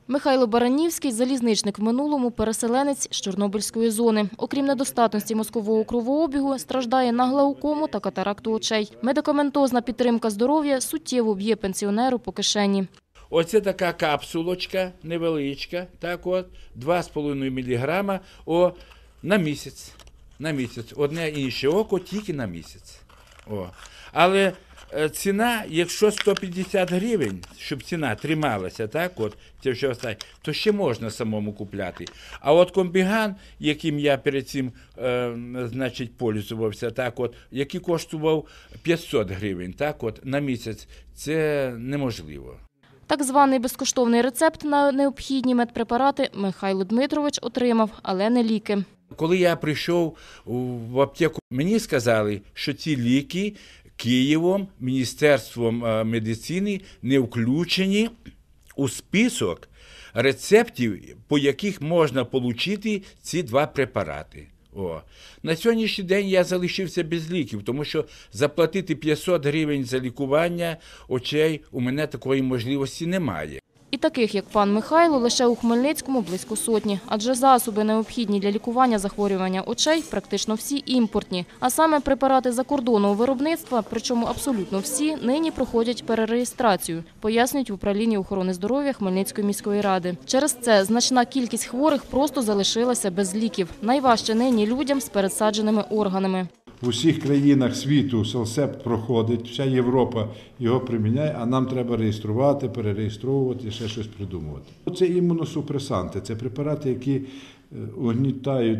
Михайло Баранівський – залізничник в минулому, переселенець з Чорнобильської зони. Окрім недостатності мозкового кровообігу, страждає на глаукому та катаракту очей. Медикаментозна підтримка здоров'я суттєво б'є пенсіонеру по кишені. Оце така капсулочка невеличка, так от, 2,5 мг на місяць. На місяць. Одне інше око тільки на місяць. Але ціна, якщо 150 гривень, щоб ціна трималася, так от, це вже останнє, то ще можна самому купляти. А от комбіган, яким я перед цим, пользувався, так от, який коштував 500 гривень, так от, на місяць, це неможливо. Так званий безкоштовний рецепт на необхідні медпрепарати Михайло Дмитрович отримав, але не ліки. Коли я прийшов в аптеку, мені сказали, що ці ліки Києвом, Міністерством медицини не включені у список рецептів, по яких можна отримати ці два препарати. На сьогоднішній день я залишився без ліків, тому що заплатити 500 гривень за лікування очей у мене такої можливості немає. І таких, як пан Михайло, лише у Хмельницькому близько сотні. Адже засоби, необхідні для лікування захворювання очей, практично всі імпортні. А саме препарати закордонного виробництва, причому абсолютно всі, нині проходять перереєстрацію, пояснюють в управлінні охорони здоров'я Хмельницької міської ради. Через це значна кількість хворих просто залишилася без ліків. Найважче нині людям з пересадженими органами. В усіх країнах світу селсеп проходить, вся Європа його приміняє, а нам треба реєструвати, перереєстровувати, ще щось придумувати. Це імуносупресанти, це препарати, які угнітають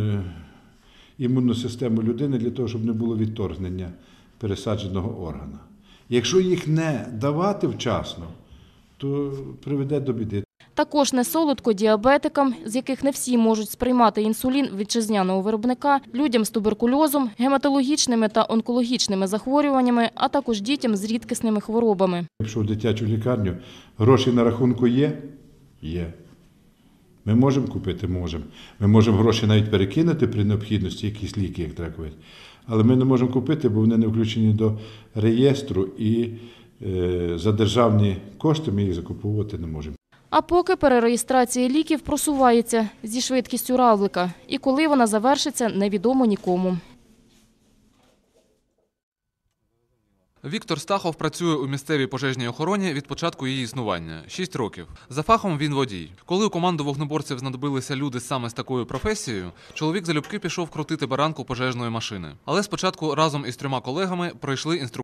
імунну систему людини для того, щоб не було відторгнення пересадженого органа. Якщо їх не давати вчасно, то приведе до біди. Також не солодко діабетикам, з яких не всі можуть сприймати інсулін вітчизняного виробника, людям з туберкульозом, гематологічними та онкологічними захворюваннями, а також дітям з рідкісними хворобами. Якщо в дитячу лікарню гроші на рахунку є? Є. Ми можемо купити? Можемо. Ми можемо гроші навіть перекинути при необхідності, якісь ліки, як треба купити. Але ми не можемо купити, бо вони не включені до реєстру і за державні кошти ми їх закуповувати не можемо. А поки перереєстрація ліків просувається зі швидкістю равлика. І коли вона завершиться, невідомо нікому. Віктор Стахов працює у місцевій пожежній охороні від початку її існування – 6 років. За фахом він водій. Коли у команду вогнеборців знадобилися люди саме з такою професією, чоловік залюбки пішов крутити баранку пожежної машини. Але спочатку разом із 3 колегами пройшли інструкцію.